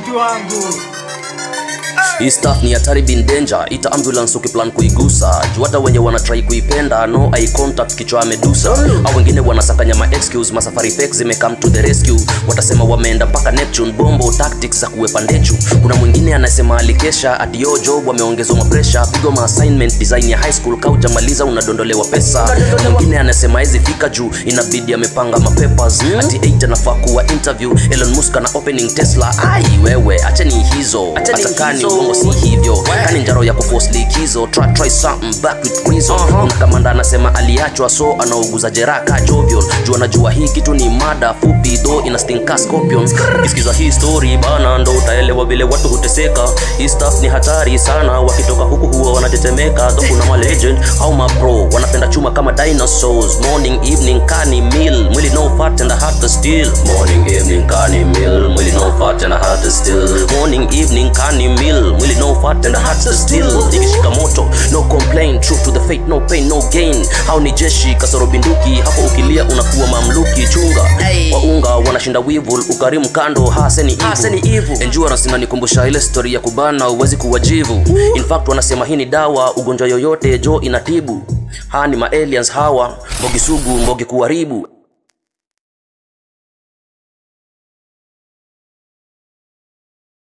mtu wangu. Hii stuff ni hatari bin danger, ita ambulance ukiplan kuigusa. Juu hata wenye wanatry kuipenda, no eye contact kichwa amedusa. Au wengine wanasakanya ma excuse, masafari fake zimecome to the rescue. Watasema wameenda mpaka Neptune, bombo tactics za kuwepa ndechu. Kuna mwingine anasema alikesha, adio job wameongezwa ma pressure. Pigo ma assignment design ya high school, kauja maliza unadondolewa pesa. Mwingine anasema hizi fika juu, inabidi amepanga ma papers. Ati 8 anafaa kuwa interview, Elon Musk na opening Tesla. Ai wewe, acheni hizo. Atakani si hivyo, kani njaro ya kuforce likizo. Try something back with reason. Kuna kamanda anasema aliachwa so anauguza jeraka jovial. Juu anajua hii kitu ni mada fupi though ina stinka scorpion. Kisikiza hii story bana ndo utaelewa vile watu huteseka. Hii stuff ni hatari sana, wakitoka huku huwa wanatetemeka. Though kuna ma legend au ma pro wanapenda chuma kama dinosaurs. Morning evening kani meal, mwili no fat and a heart to steal. Morning evening kani meal, mwili no fat and a heart to steal. Morning evening kani meal, mwili no fat and a heart to steal. Ikishika moto no complain, true to the fate, no pain no gain. Hao ni jeshi kasoro binduki, hapo ukilia unakuwa mamluki. Chunga waunga wanashinda wivu, ukarimu kando haseni evil. Endurance inanikumbusha ile story ya kubana uwezi kuwajivu. In fact wanasema hii ni dawa, ugonjwa yoyote jo inatibu. Haa ni ma aliens hawa, mbogi sugu mbogi kuharibu.